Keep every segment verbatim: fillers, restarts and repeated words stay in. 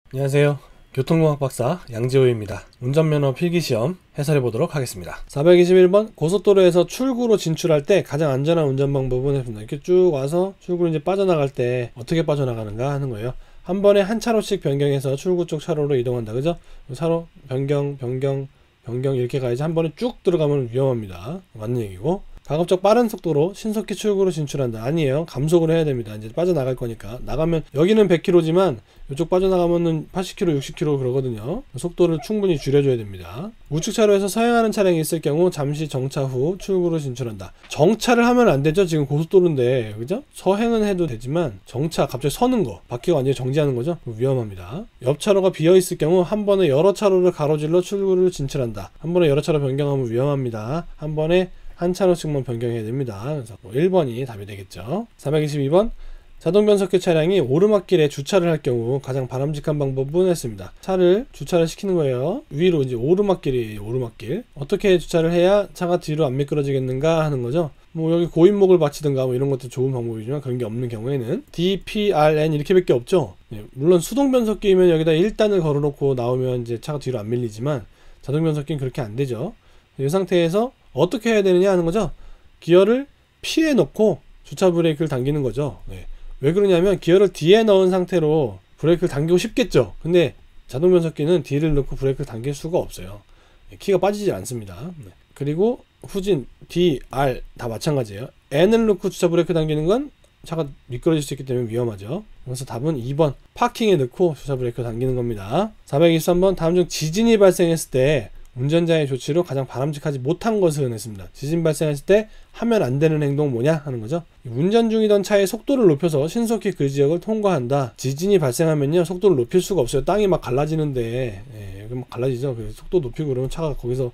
안녕하세요. 교통공학 박사 양지호입니다. 운전면허 필기시험 해설해 보도록 하겠습니다. 사백이십일 번 고속도로에서 출구로 진출할 때 가장 안전한 운전 방법은 했습니다. 이렇게 쭉 와서 출구로 이제 빠져나갈 때 어떻게 빠져나가는가 하는 거예요. 한 번에 한 차로씩 변경해서 출구 쪽 차로로 이동한다. 그죠? 차로 변경, 변경, 변경 이렇게 가야지 한 번에 쭉 들어가면 위험합니다. 맞는 얘기고. 가급적 빠른 속도로 신속히 출구로 진출한다. 아니에요. 감속을 해야 됩니다. 이제 빠져나갈 거니까. 나가면 여기는 백 킬로미터지만 이쪽 빠져나가면은 팔십 킬로미터, 육십 킬로미터 그러거든요. 속도를 충분히 줄여줘야 됩니다. 우측 차로에서 서행하는 차량이 있을 경우 잠시 정차 후 출구로 진출한다. 정차를 하면 안 되죠. 지금 고속도로인데, 그죠? 서행은 해도 되지만 정차, 갑자기 서는 거, 바퀴가 완전히 정지하는 거죠. 위험합니다. 옆 차로가 비어 있을 경우 한 번에 여러 차로를 가로질러 출구를 진출한다. 한 번에 여러 차로 변경하면 위험합니다. 한 번에 한 차로씩만 변경해야 됩니다. 그래서 일 번이 답이 되겠죠. 사백이십이 번 자동변속기 차량이 오르막길에 주차를 할 경우 가장 바람직한 방법은 했습니다. 차를 주차를 시키는 거예요. 위로 이제 오르막길이 오르막길 어떻게 주차를 해야 차가 뒤로 안 미끄러지겠는가 하는 거죠. 뭐 여기 고인목을 받치든가 뭐 이런 것도 좋은 방법이지만 그런 게 없는 경우에는 디, 피, 알, 엔 이렇게 밖에 없죠. 예, 물론 수동변속기면 여기다 일 단을 걸어놓고 나오면 이제 차가 뒤로 안 밀리지만 자동변속기는 그렇게 안 되죠. 이 상태에서 어떻게 해야 되느냐 하는 거죠. 기어를 피해 놓고 주차 브레이크를 당기는 거죠. 네. 왜 그러냐면 기어를 뒤에 넣은 상태로 브레이크를 당기고 싶겠죠. 근데 자동 변속기는 D를 넣고 브레이크를 당길 수가 없어요. 네. 키가 빠지지 않습니다. 네. 그리고 후진 D, R 다 마찬가지예요. N을 넣고 주차 브레이크 당기는 건 차가 미끄러질 수 있기 때문에 위험하죠. 그래서 답은 이 번 파킹에 넣고 주차 브레이크 당기는 겁니다. 사백이십삼 번 다음 중 지진이 발생했을 때 운전자의 조치로 가장 바람직하지 못한 것은 했습니다. 지진 발생했을 때 하면 안 되는 행동 뭐냐 하는 거죠. 운전 중이던 차의 속도를 높여서 신속히 그 지역을 통과한다. 지진이 발생하면요 속도를 높일 수가 없어요. 땅이 막 갈라지는데 예, 막 갈라지죠. 속도 높이고 그러면 차가 거기서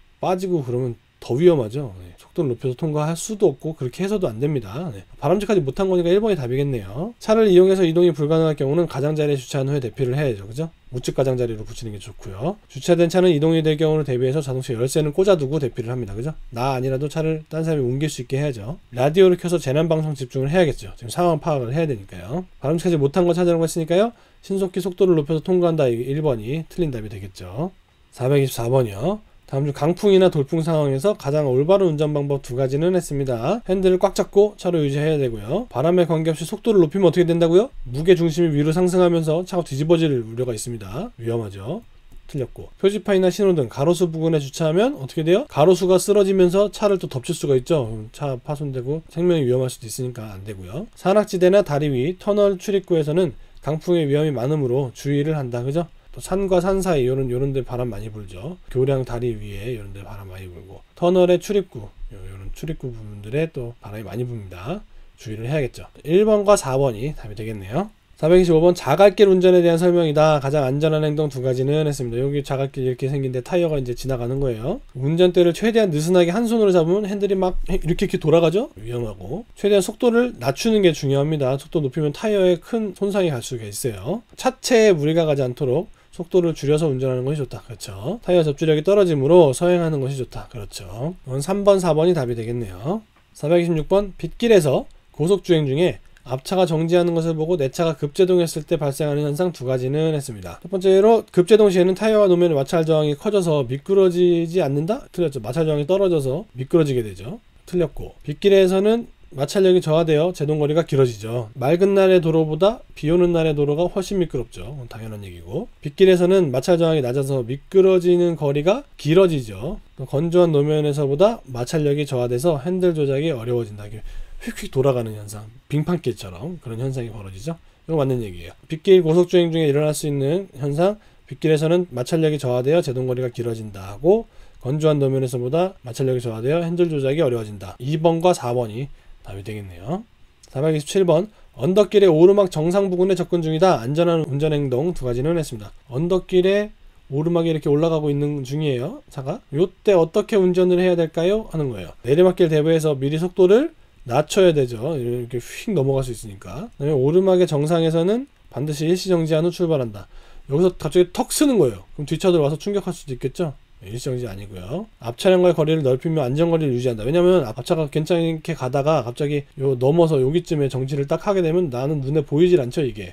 빠지고 그러면 더 위험하죠. 네. 속도를 높여서 통과할 수도 없고 그렇게 해서도 안 됩니다. 네. 바람직하지 못한 거니까 일 번이 답이겠네요. 차를 이용해서 이동이 불가능할 경우는 가장자리에 주차한 후에 대피를 해야죠. 그죠? 우측 가장자리로 붙이는 게 좋고요. 주차된 차는 이동이 될 경우를 대비해서 자동차 열쇠는 꽂아두고 대피를 합니다. 그죠? 나 아니라도 차를 딴 사람이 옮길 수 있게 해야죠. 라디오를 켜서 재난방송 집중을 해야겠죠. 지금 상황 파악을 해야 되니까요. 바람직하지 못한 거 찾으라고 했으니까요. 신속히 속도를 높여서 통과한다. 일 번이 틀린 답이 되겠죠. 사백이십사 번이요. 다음 중 강풍이나 돌풍 상황에서 가장 올바른 운전 방법 두 가지는 했습니다. 핸들을 꽉 잡고 차로 유지해야 되고요. 바람에 관계없이 속도를 높이면 어떻게 된다고요? 무게 중심이 위로 상승하면서 차가 뒤집어질 우려가 있습니다. 위험하죠. 틀렸고 표지판이나 신호등, 가로수 부근에 주차하면 어떻게 돼요? 가로수가 쓰러지면서 차를 또 덮칠 수가 있죠. 차 파손되고 생명이 위험할 수도 있으니까 안 되고요. 산악지대나 다리 위, 터널 출입구에서는 강풍의 위험이 많으므로 주의를 한다. 그죠? 또 산과 산 사이 요런 요런 데 바람 많이 불죠. 교량 다리 위에 요런 데 바람 많이 불고 터널의 출입구 요런 출입구 부분들에 또 바람이 많이 붑니다. 주의를 해야겠죠. 일 번과 사 번이 답이 되겠네요. 사백이십오 번 자갈길 운전에 대한 설명이다. 가장 안전한 행동 두 가지는 했습니다. 여기 자갈길 이렇게 생긴데 타이어가 이제 지나가는 거예요. 운전대를 최대한 느슨하게 한 손으로 잡으면 핸들이 막 이렇게 이렇게 돌아가죠. 위험하고 최대한 속도를 낮추는 게 중요합니다. 속도 높이면 타이어에 큰 손상이 갈 수가 있어요. 차체에 무리가 가지 않도록 속도를 줄여서 운전하는 것이 좋다. 그렇죠. 타이어 접지력이 떨어지므로 서행하는 것이 좋다. 그렇죠. 삼 번, 사 번이 답이 되겠네요. 사백이십육 번 빗길에서 고속주행 중에 앞차가 정지하는 것을 보고 내 차가 급제동했을 때 발생하는 현상 두 가지는 했습니다. 첫 번째로 급제동 시에는 타이어와 노면의 마찰 저항이 커져서 미끄러지지 않는다? 틀렸죠. 마찰 저항이 떨어져서 미끄러지게 되죠. 틀렸고 빗길에서는 마찰력이 저하되어 제동거리가 길어지죠. 맑은 날의 도로보다 비 오는 날의 도로가 훨씬 미끄럽죠. 당연한 얘기고 빗길에서는 마찰 저항이 낮아서 미끄러지는 거리가 길어지죠. 또 건조한 노면에서보다 마찰력이 저하돼서 핸들 조작이 어려워진다. 휙휙 돌아가는 현상, 빙판길처럼 그런 현상이 벌어지죠. 이거 맞는 얘기예요. 빗길 고속주행 중에 일어날 수 있는 현상, 빗길에서는 마찰력이 저하되어 제동거리가 길어진다 하고 건조한 노면에서보다 마찰력이 저하되어 핸들 조작이 어려워진다. 이 번과 사 번이 답이 되겠네요. 사백이십칠 번 언덕길의 오르막 정상 부근에 접근 중이다. 안전한 운전행동 두 가지는 했습니다. 언덕길에 오르막이 이렇게 올라가고 있는 중이에요. 차가. 요때 어떻게 운전을 해야 될까요? 하는 거예요. 내리막길 대비해서 미리 속도를 낮춰야 되죠. 이렇게 휙 넘어갈 수 있으니까. 그다음에 오르막의 정상에서는 반드시 일시정지한 후 출발한다. 여기서 갑자기 턱 쓰는 거예요. 그럼 뒷차들 와서 충격할 수도 있겠죠. 일시정지 아니고요. 앞차량과의 거리를 넓히며 안전거리를 유지한다. 왜냐면 앞차가 괜찮게 가다가 갑자기 요 넘어서 여기쯤에 정지를 딱 하게 되면 나는 눈에 보이질 않죠. 이게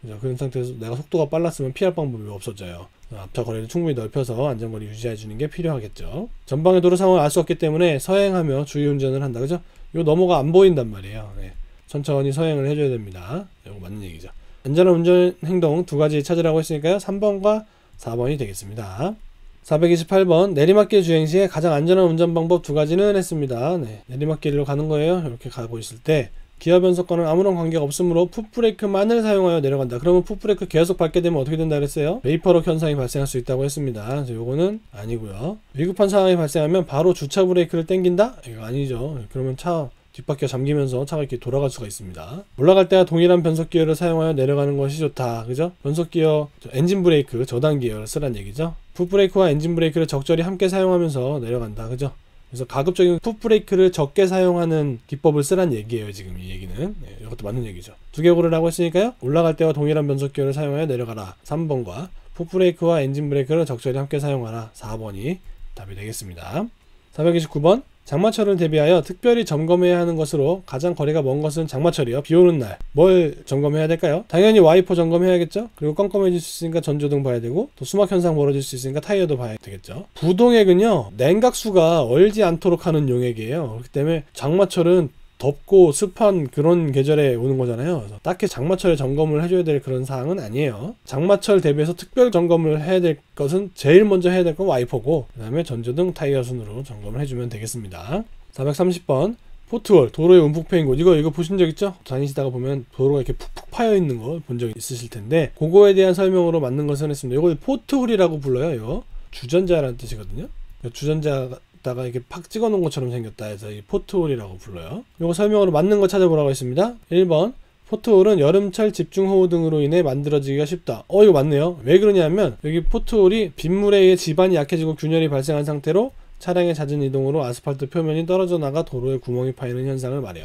그죠? 그런 상태에서 내가 속도가 빨랐으면 피할 방법이 없어져요. 앞차 거리를 충분히 넓혀서 안전거리 유지해 주는 게 필요하겠죠. 전방의 도로 상황을 알 수 없기 때문에 서행하며 주의 운전을 한다. 그죠? 요 너머가 안 보인단 말이에요. 네. 천천히 서행을 해줘야 됩니다. 이거 맞는 얘기죠. 안전한 운전 행동 두 가지 찾으라고 했으니까요. 삼 번과 사 번이 되겠습니다. 사백이십팔 번 내리막길 주행 시에 가장 안전한 운전 방법 두 가지는 했습니다. 네. 내리막길로 가는 거예요. 이렇게 가고 있을 때 기아 변속과는 아무런 관계가 없으므로 풋브레이크만을 사용하여 내려간다. 그러면 풋브레이크 계속 밟게 되면 어떻게 된다 그랬어요? 베이퍼럭 현상이 발생할 수 있다고 했습니다. 그래서 요거는 아니고요. 위급한 상황이 발생하면 바로 주차 브레이크를 당긴다? 이거 아니죠. 그러면 차 뒷바퀴가 잠기면서 차가 이렇게 돌아갈 수가 있습니다. 올라갈 때와 동일한 변속 기어를 사용하여 내려가는 것이 좋다. 그죠? 변속 기어, 엔진 브레이크, 저단 기어를 쓰란 얘기죠. 풋브레이크와 엔진 브레이크를 적절히 함께 사용하면서 내려간다. 그죠? 그래서 가급적이면 풋브레이크를 적게 사용하는 기법을 쓰란 얘기예요. 지금 이 얘기는. 네, 이것도 맞는 얘기죠. 두 개 고르라고 했으니까요. 올라갈 때와 동일한 변속 기어를 사용하여 내려가라. 삼 번과 풋브레이크와 엔진 브레이크를 적절히 함께 사용하라. 사 번이 답이 되겠습니다. 사백이십구 번 장마철을 대비하여 특별히 점검해야 하는 것으로 가장 거리가 먼 것은 장마철이요. 비오는 날 뭘 점검해야 될까요? 당연히 와이퍼 점검해야겠죠. 그리고 껌껌해질 수 있으니까 전조등 봐야 되고 또 수막 현상 벌어질 수 있으니까 타이어도 봐야 되겠죠. 부동액은요 냉각수가 얼지 않도록 하는 용액이에요. 그렇기 때문에 장마철은 덥고 습한 그런 계절에 오는 거잖아요. 그래서 딱히 장마철에 점검을 해줘야 될 그런 사항은 아니에요. 장마철 대비해서 특별 점검을 해야 될 것은 제일 먼저 해야 될 건 와이퍼고 그 다음에 전조등 타이어 순으로 점검을 해주면 되겠습니다. 사백삼십 번 포트홀 도로의 움푹 패인 곳 이거 이거 보신 적 있죠? 다니시다가 보면 도로가 이렇게 푹푹 파여 있는 거 본 적 있으실 텐데 그거에 대한 설명으로 맞는 것은 했습니다. 이걸 포트홀이라고 불러요. 이거 주전자라는 뜻이거든요. 주전자 다가 이렇게 팍 찍어 놓은 것처럼 생겼다 해서 이 포트홀이라고 불러요. 요거 설명으로 맞는 거 찾아보라고 했습니다. 일 번 포트홀은 여름철 집중호우 등으로 인해 만들어지기가 쉽다. 어 이거 맞네요. 왜 그러냐면 여기 포트홀이 빗물에 의해 지반이 약해지고 균열이 발생한 상태로 차량의 잦은 이동으로 아스팔트 표면이 떨어져 나가 도로에 구멍이 파이는 현상을 말해요.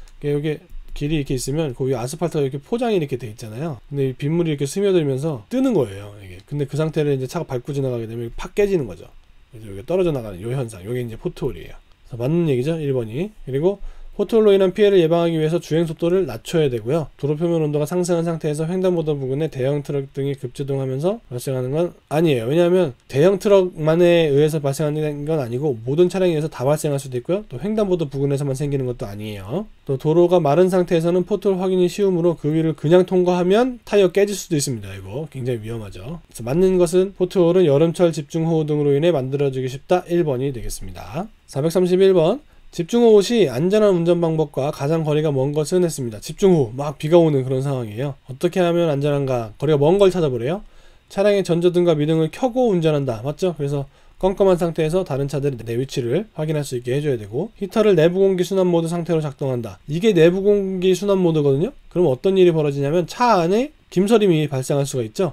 여기 길이 이렇게 있으면 그 위에 아스팔트가 이렇게 포장이 이렇게 돼 있잖아요. 근데 이 빗물이 이렇게 스며들면서 뜨는 거예요. 이게. 근데 그 상태를 이제 차가 밟고 지나가게 되면 팍 깨지는 거죠. 여기 떨어져 나가는 요 현상, 요게 이제 포트홀이에요. 그래서 맞는 얘기죠, 일 번이. 그리고 포트홀로 인한 피해를 예방하기 위해서 주행 속도를 낮춰야 되고요. 도로 표면 온도가 상승한 상태에서 횡단보도 부근에 대형 트럭 등이 급제동하면서 발생하는 건 아니에요. 왜냐하면 대형 트럭만에 의해서 발생하는 건 아니고 모든 차량에 의해서 다 발생할 수도 있고요. 또 횡단보도 부근에서만 생기는 것도 아니에요. 또 도로가 마른 상태에서는 포트홀 확인이 쉬우므로 그 위를 그냥 통과하면 타이어 깨질 수도 있습니다. 이거 굉장히 위험하죠. 그래서 맞는 것은 포트홀은 여름철 집중호우 등으로 인해 만들어지기 쉽다. 일 번이 되겠습니다. 사백삼십일 번 집중호우 시 안전한 운전 방법과 가장 거리가 먼 것은 했습니다. 집중호우 막 비가 오는 그런 상황이에요. 어떻게 하면 안전한가? 거리가 먼 걸 찾아보래요. 차량의 전조등과 미등을 켜고 운전한다. 맞죠? 그래서 껌껌한 상태에서 다른 차들이 내 위치를 확인할 수 있게 해줘야 되고 히터를 내부 공기 순환 모드 상태로 작동한다. 이게 내부 공기 순환 모드거든요. 그럼 어떤 일이 벌어지냐면 차 안에 김서림이 발생할 수가 있죠.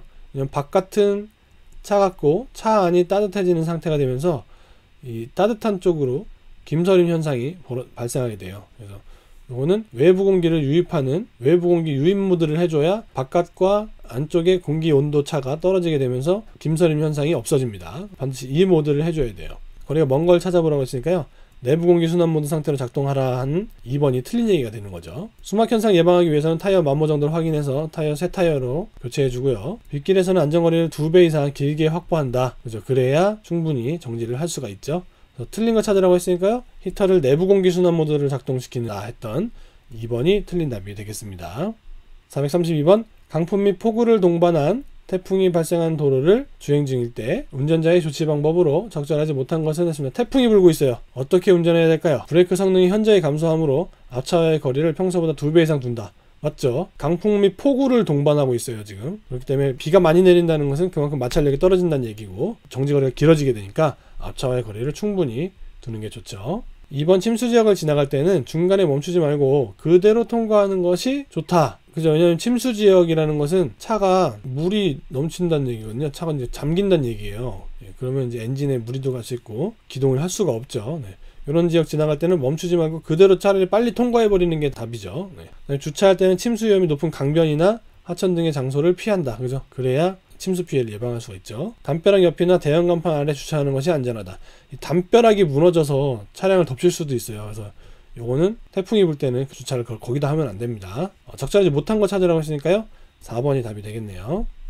바깥은 차갑고 차 안이 따뜻해지는 상태가 되면서 이 따뜻한 쪽으로 김서림 현상이 발생하게 돼요. 그래서 이거는 외부 공기를 유입하는 외부 공기 유입 모드를 해줘야 바깥과 안쪽의 공기 온도 차가 떨어지게 되면서 김서림 현상이 없어집니다. 반드시 이 모드를 해줘야 돼요. 거리가 먼 걸 찾아보라고 했으니까요. 내부 공기 순환 모드 상태로 작동하라 한 이 번이 틀린 얘기가 되는 거죠. 수막 현상 예방하기 위해서는 타이어 만모 정도를 확인해서 타이어 새 타이어로 교체해주고요. 빗길에서는 안전거리를 두 배 이상 길게 확보한다. 그죠? 그래야 충분히 정지를 할 수가 있죠. 틀린 거 찾으라고 했으니까요. 히터를 내부 공기 순환 모드를 작동시킨다 했던 이 번이 틀린 답이 되겠습니다. 사백삼십이 번 강풍 및 폭우를 동반한 태풍이 발생한 도로를 주행 중일 때 운전자의 조치 방법으로 적절하지 못한 것은 했습니다. 태풍이 불고 있어요. 어떻게 운전해야 될까요? 브레이크 성능이 현저히 감소하므로 앞차와의 거리를 평소보다 두 배 이상 둔다. 맞죠? 강풍 및 폭우를 동반하고 있어요 지금. 그렇기 때문에 비가 많이 내린다는 것은 그만큼 마찰력이 떨어진다는 얘기고 정지거리가 길어지게 되니까 앞차와의 거리를 충분히 두는 게 좋죠. 이 번 침수지역을 지나갈 때는 중간에 멈추지 말고 그대로 통과하는 것이 좋다. 그죠? 왜냐면 침수지역이라는 것은 차가 물이 넘친다는 얘기거든요. 차가 이제 잠긴다는 얘기예요. 예, 그러면 이제 엔진에 물이 들어갈 수 있고 기동을 할 수가 없죠. 네. 이런 지역 지나갈 때는 멈추지 말고 그대로 차를 빨리 통과해 버리는 게 답이죠. 네. 주차할 때는 침수 위험이 높은 강변이나 하천 등의 장소를 피한다. 그죠? 그래야 침수 피해를 예방할 수가 있죠. 담벼락 옆이나 대형 간판 아래 주차하는 것이 안전하다. 이 담벼락이 무너져서 차량을 덮칠 수도 있어요. 그래서 요거는 태풍이 불 때는 그 주차를 거기다 하면 안 됩니다. 어, 적절하지 못한 거 찾으라고 했으니까요. 사 번이 답이 되겠네요.